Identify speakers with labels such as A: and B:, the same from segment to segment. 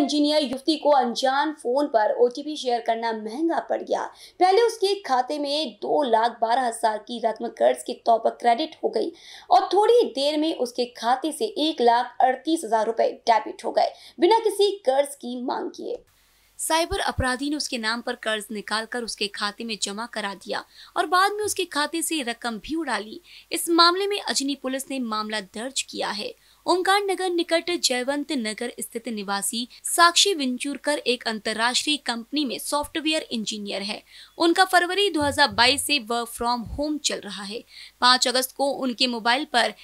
A: Engineer युवती को अनजान फोन पर ओटीपी शेयर करना महंगा पड़ गया। पहले उसके खाते में 2,12,000 की रकम कर्ज के तौर पर क्रेडिट हो गई और थोड़ी देर में उसके खाते से 1,38,000 रुपए डेबिट हो गए बिना किसी कर्ज की मांग किए। साइबर अपराधी ने उसके नाम पर कर्ज निकालकर उसके खाते में जमा करा दिया और बाद में उसके खाते से रकम भी उड़ा ली। इस मामले में अजनी पुलिस ने मामला दर्ज किया है। ओमकार नगर निकट जयवंत नगर स्थित निवासी साक्षी विंचुरकर एक अंतर्राष्ट्रीय कंपनी में सॉफ्टवेयर इंजीनियर है। उनका फरवरी 2022 से वर्क फ्रॉम होम चल रहा है। 5 अगस्त को उनके मोबाइल पर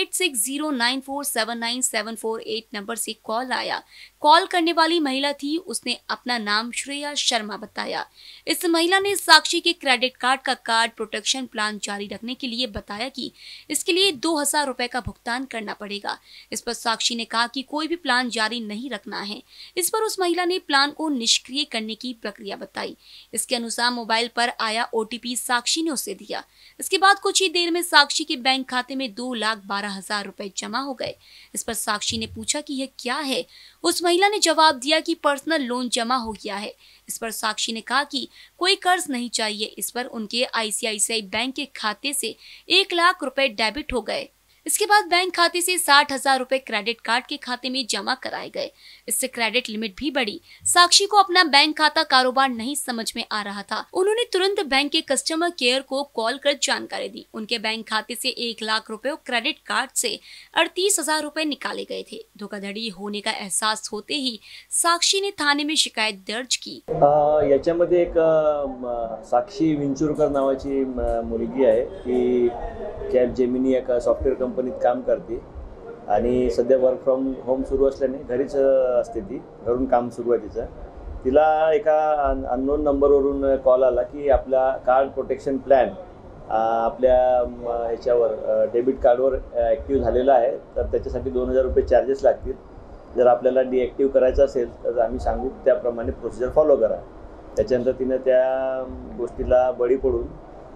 A: 8609479748 नंबर से कॉल आया। कॉल करने वाली महिला थी। उसने अपना नाम श्रेया शर्मा बताया। इस महिला ने साक्षी के क्रेडिट कार्ड का कार्ड प्रोटेक्शन प्लान जारी रखने के लिए बताया कि इसके लिए 2,000 रुपए का भुगतान करना पड़ेगा। इस पर साक्षी ने कहा कि कोई भी प्लान जारी नहीं रखना है। इस पर उस महिला ने प्लान को निष्क्रिय करने की प्रक्रिया बताई। इसके अनुसार मोबाइल पर आया ओटीपी साक्षी ने उसे दिया। इसके बाद कुछ ही देर में साक्षी के बैंक खाते में 2,12,000 रुपए जमा हो गए। इस पर साक्षी ने पूछा कि यह क्या है। उस महिला ने जवाब दिया कि पर्सनल लोन जमा हो गया है। इस पर साक्षी ने कहा कि कोई कर्ज नहीं चाहिए। इस पर उनके आईसीआईसीआई बैंक के खाते से 1,00,000 रुपए डेबिट हो गए। इसके बाद बैंक खाते से 60,000 रुपए क्रेडिट कार्ड के खाते में जमा कराए गए। इससे क्रेडिट लिमिट भी बढ़ी। साक्षी को अपना बैंक खाता कारोबार नहीं समझ में आ रहा था। उन्होंने तुरंत बैंक के कस्टमर केयर को कॉल कर जानकारी दी। उनके बैंक खाते से 1,00,000 रुपए और क्रेडिट कार्ड से 38,000 रुपए निकाले गए थे। धोखाधड़ी होने का एहसास होते ही साक्षी ने थाने में शिकायत दर्ज की।
B: याच्यामध्ये एक साक्षी विंचुरकर नावाची मुलगी आहे की कॅपजेमिनी एका सॉफ्टवेअर कंपनीत काम करते आणि सध्या वर्क फ्रॉम होम सुरू असल्याने घरीच असते. ती घरून काम सुरू आहे तिचं. तिला एका अननोन नंबरवरून कॉल आला की आपला कार्ड प्रोटेक्शन प्लॅन आपल्या ह्याच्यावर डेबिट कार्डवर ॲक्टिव्ह झालेला आहे, तर त्याच्यासाठी 2,000 रुपये चार्जेस लागतील. जर आपल्याला डिॲक्टिव्ह करायचं असेल तर आम्ही सांगू त्याप्रमाणे प्रोसिजर फॉलो करा. त्याच्यानंतर तिनं त्या गोष्टीला बळी पडून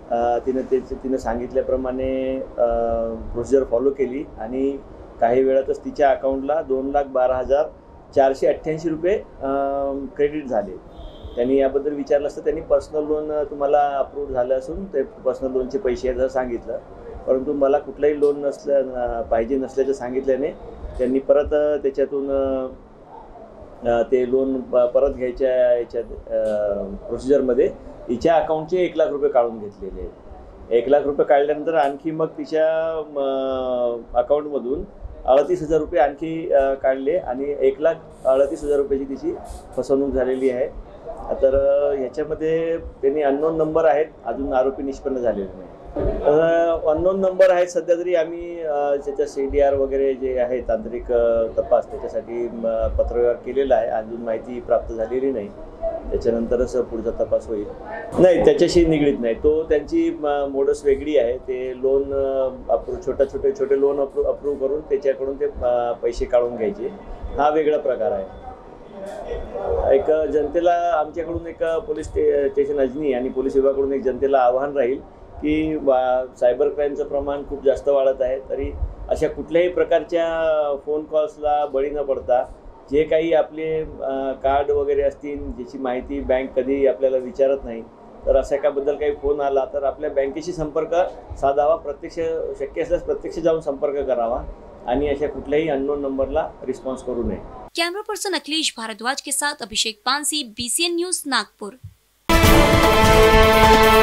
B: तिने सांगितल्याप्रमाणे प्रोसिजर फॉलो केली आणि काही वेळातच तिच्या अकाउंटला 2,12,488 रुपये क्रेडिट झाले. त्यांनी याबद्दल विचारलं असतं त्यांनी पर्सनल लोन तुम्हाला अप्रूव्ह झालं असून ते पर्सनल लोनचे पैसे आहेत सांगितलं, परंतु मला कुठलाही लोन पाहिजे नसल्याचं सांगितल्याने त्यांनी परत त्याच्यातून ते लोन परत घ्यायच्या याच्यात प्रोसिजरमध्ये हिच्या अकाउंटचे 1,00,000 रुपये काढून घेतलेले आहेत. 1,00,000 रुपये काढल्यानंतर आणखी मग तिच्या अकाउंटमधून 38,000 रुपये आणखी काढले आणि 1,38,000 रुपयाची तिची फसवणूक झालेली आहे. तर ह्याच्यामध्ये त्यांनी अननोन नंबर आहेत, अजून आरोपी निष्पन्न झालेले नाही. अननोन नंबर आहेत सध्या तरी आम्ही त्याच्या CDR वगैरे जे आहे तांत्रिक तपास त्याच्यासाठी पत्रव्यवहार केलेला आहे. अजून माहिती प्राप्त झालेली नाही. त्याच्यानंतरच पुढचा तपास होईल. नाही, त्याच्याशी निगडीत नाही. तो त्यांची मोडस वेगळी आहे. ते लोन छोटे लोन अप्रूव्ह करून त्याच्याकडून ते पैसे काढून घ्यायचे, हा वेगळा प्रकार आहे. एक जनतेला आमच्याकडून एक पोलीस स्टेशन अजनी आणि पोलीस विभागाकडून एक जनतेला आव्हान राहील की सायबर क्राईमचं प्रमाण खूप जास्त वाढत आहे. तरी अशा कुठल्याही प्रकारच्या फोन कॉल्सला बळी न पडता जे काही आपले कार्ड वगैरे असतील ज्याची माहिती बँक कधी आपल्याला विचारत नाही, तर अशा एकाबद्दल काही फोन आला तर आपल्या बँकेशी संपर्क साधावा. प्रत्यक्ष शक्य असल्यास प्रत्यक्ष जाऊन संपर्क करावा आणि अशा कुठल्याही अननोन नंबरला रिस्पॉन्स करू नये.
A: कैमरा पर्सन अखिलेश भारद्वाज के साथ अभिषेक पानसी, BCN न्यूज, नागपुर।